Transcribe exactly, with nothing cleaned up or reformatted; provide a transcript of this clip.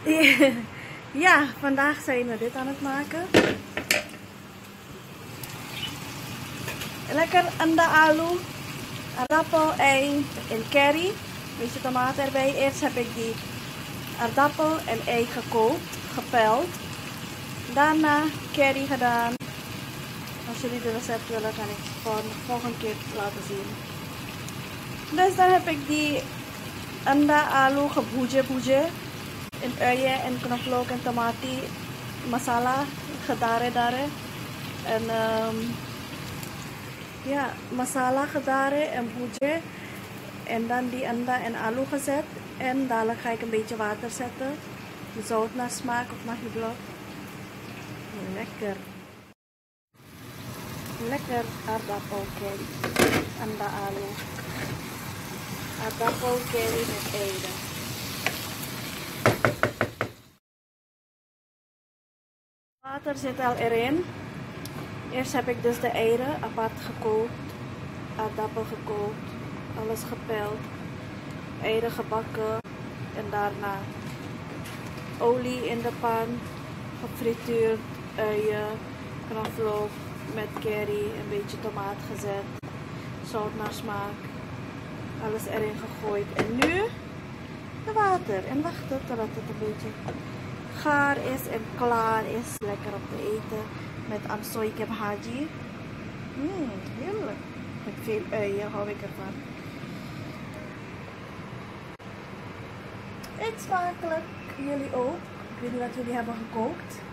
Ja, vandaag zijn we dit aan het maken. Lekker anda alu, aardappel, ei en curry. Beetje tomaten erbij. Eerst heb ik die aardappel en ei gekookt, gepeld. Daarna curry gedaan. Als jullie de recept willen, kan ik het voor de volgende keer laten zien. Dus dan heb ik die anda alu geboeje boeje. En uien en knoflook en tomati masala gedare dare. En um, ja, masala gedare en boeje. En dan die anda en alu gezet. En dadelijk ga ik een beetje water zetten. Zout naar smaak of naar je blok. Lekker. Lekker aardappel curry. Anda alu. Aardappel curry met eieren. Water zit al erin. Eerst heb ik dus de eieren apart gekookt. Aardappel gekookt. Alles gepeld. Eieren gebakken. En daarna olie in de pan. Gefrituurd. Uien. Knoflook. Met curry. Een beetje tomaat gezet. Zout naar smaak. Alles erin gegooid. En nu de water. En wachten totdat het een beetje gaar is en klaar is. Lekker om te eten. Met amsoy keb haji. Mmm, heerlijk. Met veel uien hou ik ervan. Eet smakelijk. Jullie ook. Ik weet niet wat jullie hebben gekookt.